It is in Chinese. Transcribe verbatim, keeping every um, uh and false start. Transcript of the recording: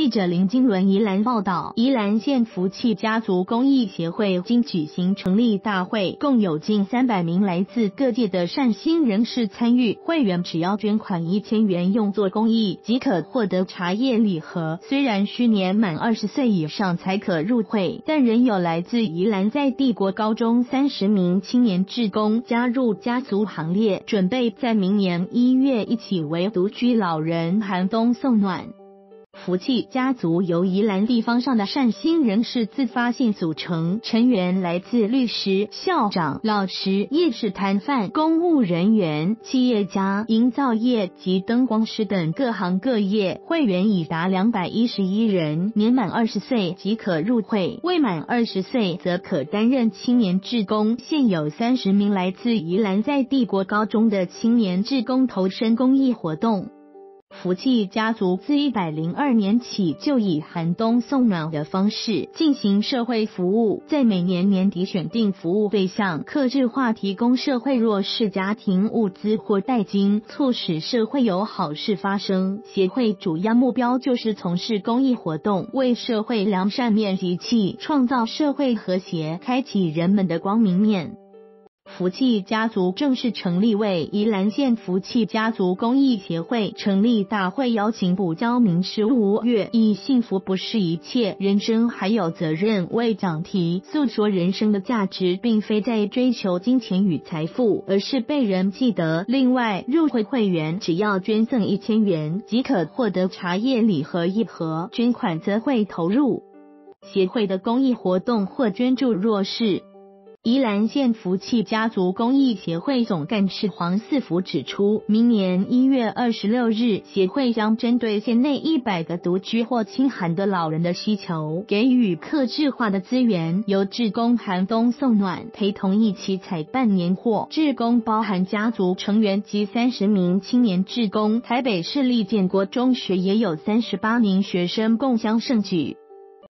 记者林金伦宜兰报道，宜兰县福气家族公益协会今举行成立大会，共有近三百名来自各界的善心人士参与。会员只要捐款一千元用作公益，即可获得茶叶礼盒。虽然需年满二十岁以上才可入会，但仍有来自宜兰在地国高中三十名青年志工加入家族行列，准备在明年一月一起为独居老人寒冬送暖。福气家族由宜兰地方上的善心人士自发性组成，成员来自律师、校长、老师、夜市摊贩、公务人员、企业家、营造业及灯光师等各行各业，会员已达两百一十一人，年满二十岁即可入会，未满二十岁则可担任青年志工。现有三十名来自宜兰在地国高中的青年志工投身公益活动。福气家族自一百零二年起就以寒冬送暖的方式进行社会服务，在每年年底选定服务对象，客制化提供社会弱势家庭物资或代金，促使社会有好事发生。协会主要目标就是从事公益活动，为社会良善面集气，创造社会和谐，开启人们的光明面。福气家族正式成立为宜兰县福气家族公益协会。成立大会邀请补教名师吴越，以幸福不是一切，人生还有责任为讲题，诉说人生的价值并非在追求金钱与财富，而是被人记得。另外，入会会员只要捐赠一千元即可获得茶叶礼盒一盒，捐款则会投入协会的公益活动或捐助弱势。宜兰县福气家族公益协会总干事黄四福指出，明年一月二十六日，协会将针对县内一百个独居或清寒的老人的需求，给予客制化的资源，由志工寒冬送暖陪同一起采办年货。志工包含家族成员及三十名青年志工，台北市立建国中学也有三十八名学生共襄盛举。